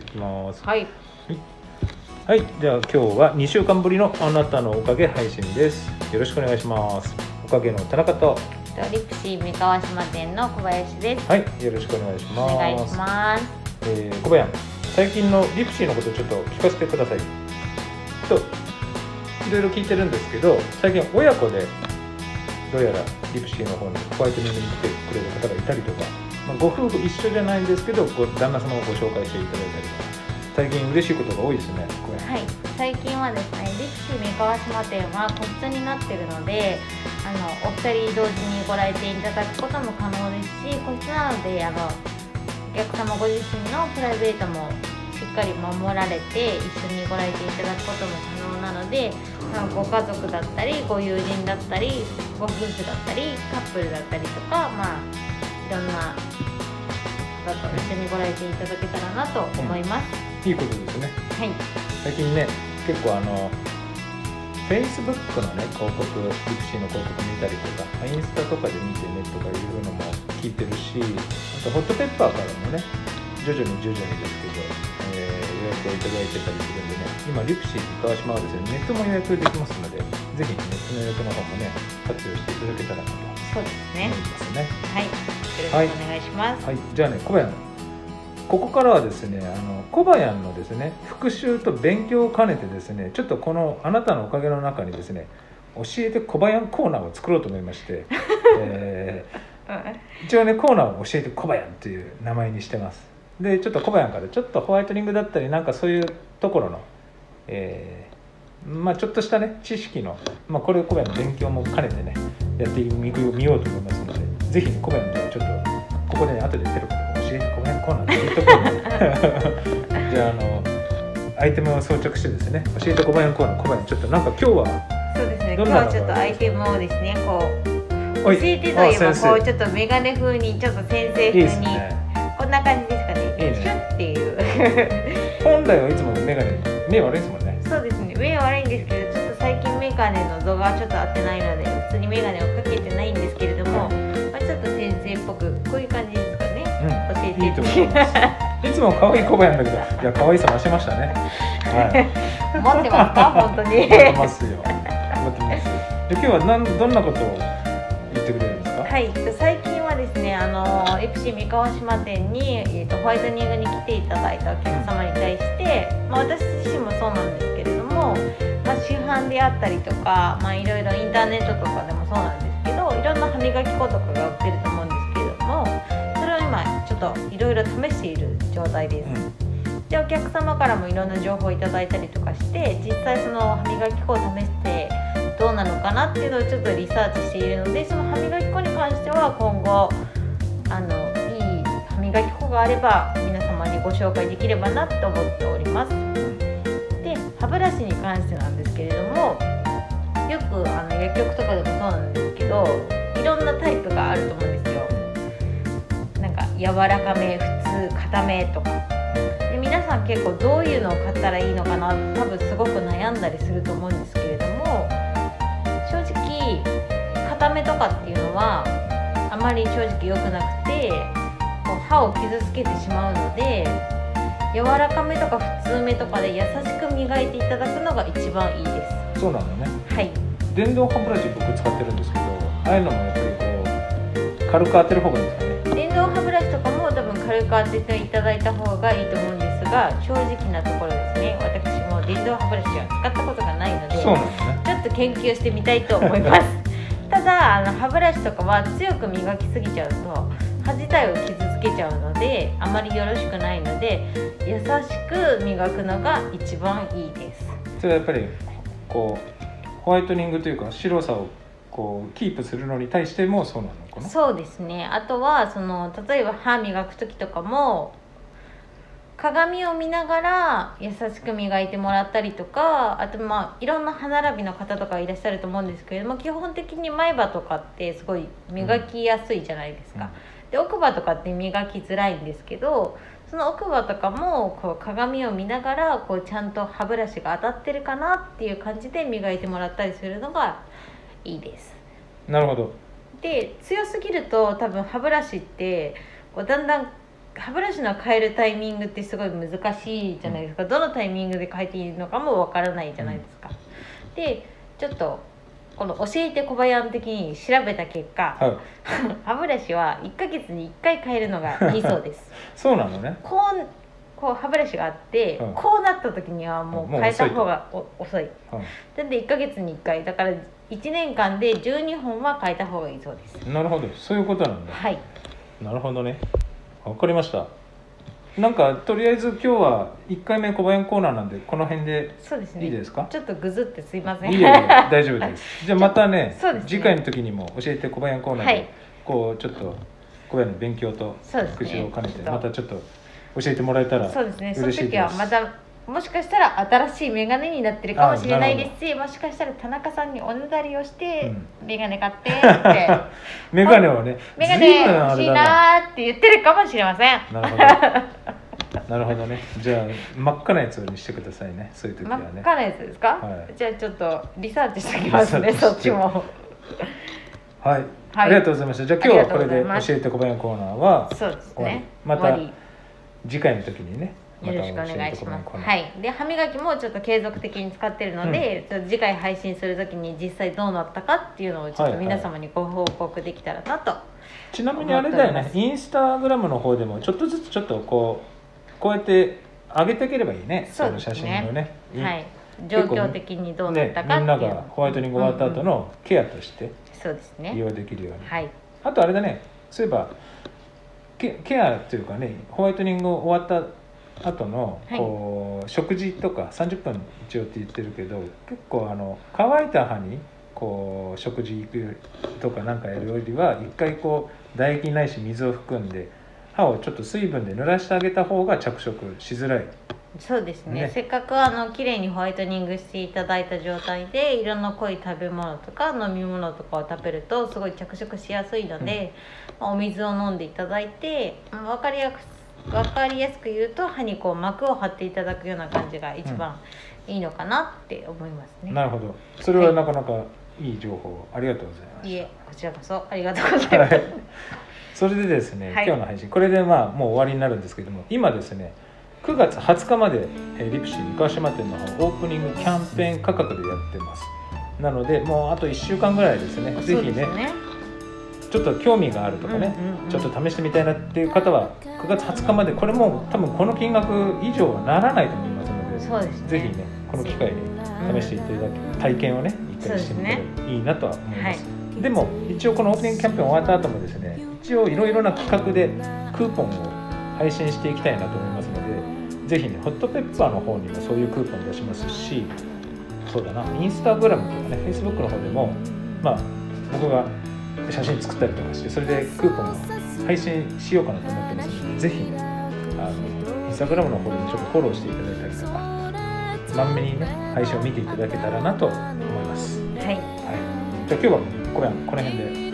きます。 はい。 はい、じゃあ今日は2週間ぶりのあなたのおかげ配信です。よろしくお願いします。おかげの田中とリプシー三河島店の小林です。 はい、よろしくお願いします。 お願いします。 小林、最近のリプシーのことちょっと聞かせてください。といろいろ聞いてるんですけど、最近親子でどうやらリプシーの方にホワイトニングに来てくれる方がいたりとか、ご夫婦一緒じゃないんですけど旦那様をご紹介していただいたりとか、最近嬉しいことが多いですね。 はい、最近はですね、リプシー三河島店は個室になっているので、お二人同時にご来店いただくことも可能ですし、個室なのでお客様ご自身のプライベートもしっかり守られて一緒にご来店いただくことも可能なので、ご家族だったりご友人だったりご夫婦だったりカップルだったりとか、いろんな方と一緒にご来店いただけたらなと思います。 いいことですね。 はい。 最近ね、結構Facebook のね広告、リプシーの広告見たりとか、インスタとかで見てねとかいうのも聞いてるし、あとホットペッパーからもね徐々にですけど、予約をいただいてたりするんでね、今リプシー三河島はですねネットも予約できますので、ぜひネットの予約の方もね活用していただけたらなとそうですね。 思いますね。 はい。よろしくお願いします。 はい。じゃあね、小林、ここからはですね、小林のですね復習と勉強を兼ねてですね、ちょっとこのあなたのおかげの中にですね、教えて小林コーナーを作ろうと思いまして、一応ねコーナーを教えて小林という名前にしてます。でちょっと小林からちょっとホワイトニングだったりなんかそういうところの、ちょっとしたね知識の、これを小林の勉強も兼ねてねやってみようと思いますので、ぜひ、ね、小林のちょっとここで、ね、後で出ること教えて小林コーナーって言っとこうねじゃあアイテムを装着してですね、教えて小林コーナー、小林ちょっとなんか今日はそうですね、今日はちょっとアイテムをですね教えてといえばちょっとメガネ風にちょっと先生風にいい、ね、こんな感じですかね。いいね、シュッっていう本来はいつもメガネ目悪いですもんね。 そうですね、目悪いんですけど、ちょっと最近メガネの度がちょっと合ってないので普通にメガネをかけてないんですけれども、ちょっと先生っぽくこういう感じですかね、教えていいと思いますいつも可愛い小林だけど、いや可愛さ増しましたね。 はい持ってますか本当に。 持ってますよ。持ってます。で今日はどんなことを言ってくれるんですか。 はい、最近はですね、リプシー三河島店に、ホワイトニングに来ていただいたお客様に対して、私自身もそうなんですけれども、市販であったりとか、いろいろインターネットとかでもそうなんですけど、いろんな歯磨き粉とかが売ってると思うんですけれども、それを今ちょっといろいろ試している状態です。でお客様からもいろんな情報をいただいたりとかして、実際その歯磨き粉を試してどうなのかなっていうのをちょっとリサーチしているので、その歯磨き粉に関しては今後いい歯磨き粉があれば皆様にご紹介できればなと思っております。で歯ブラシに関してなんですけれども、よく薬局とかでもそうなんですけど、いろんなタイプがあると思うんですよ。なんか柔らかめ、普通、硬めとかで、皆さん結構どういうのを買ったらいいのかな、多分すごく悩んだりすると思うんですけれども、正直硬めとかっていうのはあまり正直良くなくて、歯を傷つけてしまうので、柔らかめとか普通めとかで優しく磨いていただくのが一番いいです。 そうなのね。 はい。 電動歯ブラシ僕使ってるんですけど、ああいうのもやっぱり軽く当てる方がいいですかね。 電動歯ブラシとかも多分軽く当てていただいた方がいいと思うんですが、正直なところですね、私も電動歯ブラシは使ったことがないので、 そうなんですね、 ちょっと研究してみたいと思いますただ歯ブラシとかは強く磨きすぎちゃうと歯自体を傷つけちゃうので、あまりよろしくないので、優しく磨くのが一番いいです。 それはやっぱりホワイトニングというか白さをキープするのに対してもそうなのかな。 そうですね。あとは例えば歯磨く時とかも鏡を見ながら優しく磨いてもらったりとか、あといろんな歯並びの方とかいらっしゃると思うんですけれども、基本的に前歯とかってすごい磨きやすいじゃないですか、で奥歯とかって磨きづらいんですけど、その奥歯とかも鏡を見ながらちゃんと歯ブラシが当たってるかなっていう感じで磨いてもらったりするのがいいです。 なるほど。 で強すぎると多分歯ブラシってだんだん歯ブラシの変えるタイミングってすごい難しいじゃないですか、どのタイミングで変えていいのかもわからないじゃないですか、でちょっとこの教えて小林的に調べた結果、 はい、 歯ブラシは1ヶ月に1回変えるのがいいそうですそうなのね。 こう歯ブラシがあって、 うんこうなった時にはもう変えた方が遅い。なんで1ヶ月に1回だから1年間で12本は変えた方がいいそうです。 なるほど、そういうことなんだ。 はい。 なるほどね。わかりました。なんかとりあえず今日は1回目小林コーナーなんでこの辺でそうですね。 いいですか？ ちょっとぐずってすいません。 いいよ、大丈夫です。じゃあまたね、 そうですね次回の時にも教えて小林コーナーで、 はい、 こうちょっと小林の勉強と復習を兼ねて、 ね、 またちょっと教えてもらえたらそうですね。 嬉しいです。 その時はまたもしかしたら新しいメガネになってるかもしれないですし、もしかしたら田中さんにおねだりをして、メガネ買ってってメガネをね、 メガネ欲しいなーって言ってるかもしれません。 なるほど。なるほどね。じゃあ真っ赤なやつにしてくださいね。そういう時はね。 真っ赤なやつですか？はい、じゃあちょっとリサーチしておきますね。そっちも。 はい。ありがとうございました。じゃあ今日はこれで教えて小林コーナーはそうですね。 また次回の時にね。 よろしくお願いします。はい。で歯磨きもちょっと継続的に使ってるので、次回配信する時に実際どうなったかっていうのをちょっと皆様にご報告できたらなと。 ちなみにあれだよね。インスタグラムの方でもちょっとずつちょっとこうやって上げていければいいね。その写真をね。 はい。状況的にどうなったかみんながホワイトニング終わった後のケアとしてそうですね。 利用できるように。 はい。 あとあれだね。そういえばケアっていうかね、ホワイトニング終わった後のこう食事とか30分一応って言ってるけど、結構乾いた歯にこう食事行くとかなんかやるよりは一回こう唾液ないし水を含んで歯をちょっと水分で濡らしてあげた方が着色しづらい。 そうですね。せっかくきれいにホワイトニングしていただいた状態で色の濃い食べ物とか飲み物とかを食べるとすごい着色しやすいので、お水を飲んでいただいて分かりやすく言うと歯にこう膜を張っていただくような感じが一番いいのかなって思いますね。 なるほど。それはなかなかいい情報ありがとうございます。 いえ、こちらこそありがとうございます。 それでですね、今日の配信これでもう終わりになるんですけども、今ですね9月20日までリプシー三河島店のオープニングキャンペーン価格でやってます。なのでもうあと1週間ぐらいですね。ぜひねちょっと興味があるとかね、ちょっと試してみたいなっていう方は9月20日まで、これも多分この金額以上はならないと思いますので、 そうですね、 ぜひねこの機会に試していただき、体験をね一回してみたらいいなとは思います。でも一応このオープニングキャンペーン終わった後もですね、一応いろいろな企画でクーポンを配信していきたいなと思いますので、ぜひねホットペッパーの方にもそういうクーポン出しますし、そうだな、インスタグラムとかね、フェイスブックの方でも僕が写真作ったりとかして、それでクーポンを配信しようかなと思ってますので、ぜひねインスタグラムの方でもちょっとフォローしていただいたりとか、まんめにね配信を見ていただけたらなと思います。 はい、 はい、じゃあ今日はこの辺で、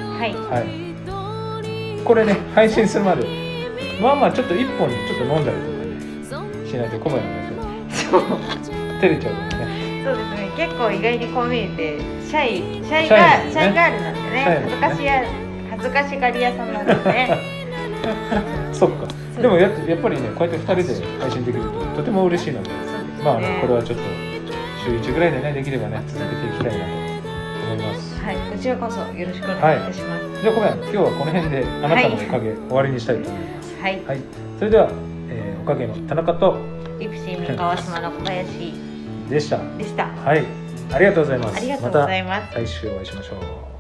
これね配信するまでちょっと1本ちょっと飲んだりとかねしないと小林の人照れちゃうからね。 そうですね、結構意外にこう見えてシャイガールなんでね、恥ずかしがり屋さんなんですね。 そっか。でもやっぱりねこうやって2人で配信できるととても嬉しいので、これはちょっと週1ぐらいでねできればね続けていきたいなと思います。 はい、こちらこそよろしくお願いいたします。 じゃあごめん、今日はこの辺であなたのおかげ終わりにしたいと思います。はい。それでは、おかげの田中とリプシー三河島の小林でした。 はい、 ありがとうございます。 ありがとうございます。 また来週お会いしましょう。